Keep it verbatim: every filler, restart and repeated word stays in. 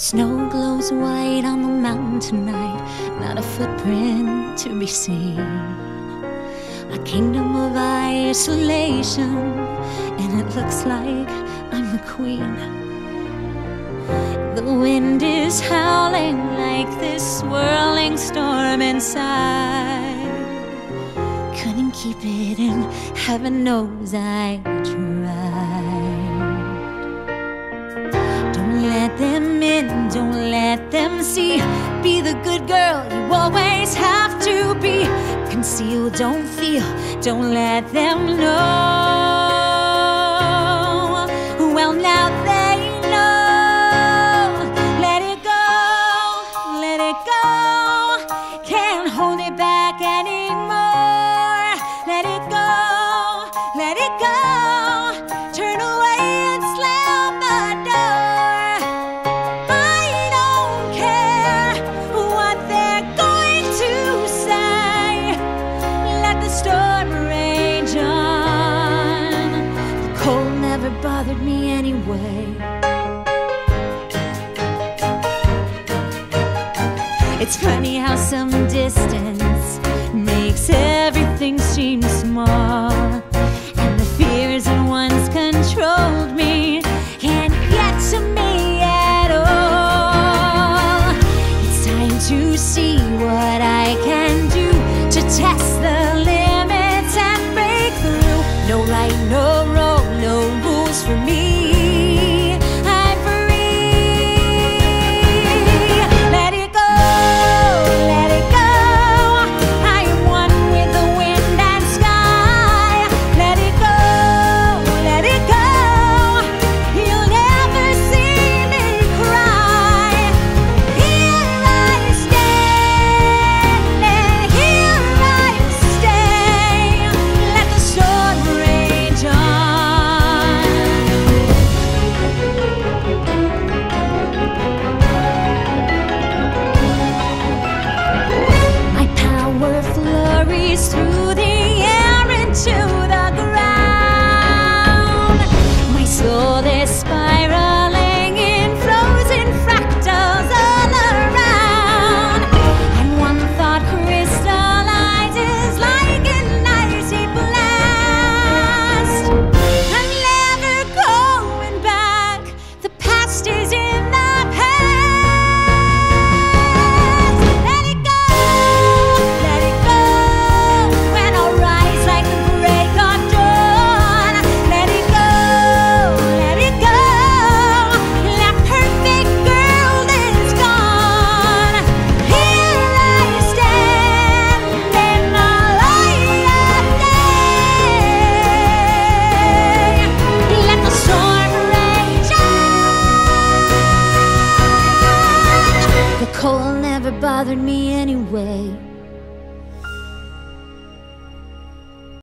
snow glows white on the mountain tonight, not a footprint to be seen. A kingdom of isolation, and it looks like I'm the queen. The wind is howling like this swirling storm inside. Couldn't keep it in, heaven knows I tried. Don't let them in, don't let them see. Be the good girl you always have to be. Conceal, don't feel, don't let them know. Well, now they know. Let it go, let it go. Can't hold it back anymore. Let it go, let it go. Turn away and slam the door. I don't care what they're going to say. Let the storm rage on. The cold never bothered me anyway. It's funny how some distance makes everything seem small, and the fears that once controlled me can't get to me at all. It's time to see what I can do to test the limits and break through. No right, no wrong, no rules for me. I'm free. Let it go, let it go. I am one with the wind and sky. Let it go, let it go. You'll never see me cry. Here I stand, and here I stay. Let the storm rage on. My power flurries through the air into the ground. My soul is spiraling in frozen fractals all around. And one thought crystallizes like an icy blast. I'm never going back. The past is in the past. Let it go, let it go. When I'll rise like the break of dawn. Let it go, let it go. That perfect girl is gone. Here I stand in the light of day. Let the storm rage on. The cold never bothered me anyway.